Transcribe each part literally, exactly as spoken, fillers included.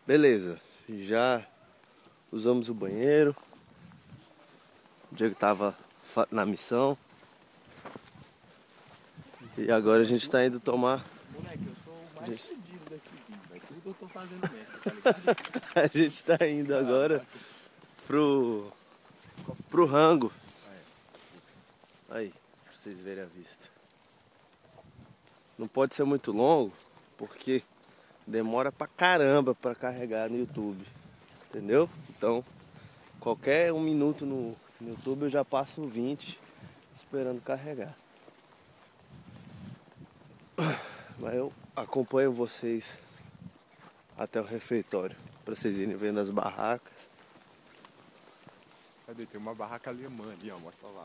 Beleza, já usamos o banheiro. O Diego tava na missão. E agora a gente tá indo tomar. Moleque, eu sou o mais gente... fudido desse vídeo, velho. Tudo eu tô fazendo merda, tá ligado? A gente tá indo agora pro. pro rango. Aí, pra vocês verem a vista. Não pode ser muito longo, porque demora pra caramba pra carregar no YouTube. Entendeu? Então, qualquer um minuto no, no YouTube eu já passo vinte esperando carregar. Mas eu acompanho vocês até o refeitório, pra vocês irem vendo as barracas. Cadê? Tem uma barraca alemã ali, ó. Mostra lá.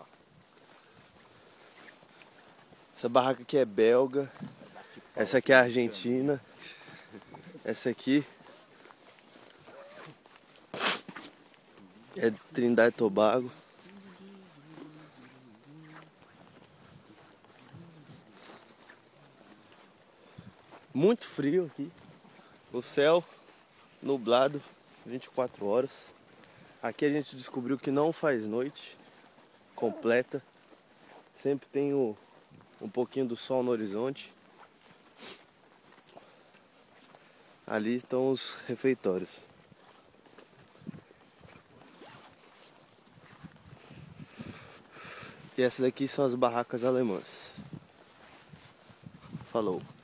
Essa barraca aqui é belga. Essa aqui é argentina. Essa aqui é Trindade e Tobago. Muito frio aqui. O céu nublado vinte e quatro horas. Aqui a gente descobriu que não faz noite completa. Sempre tem o, um pouquinho do sol no horizonte. Ali estão os refeitórios. E essas aqui são as barracas alemãs. Falou.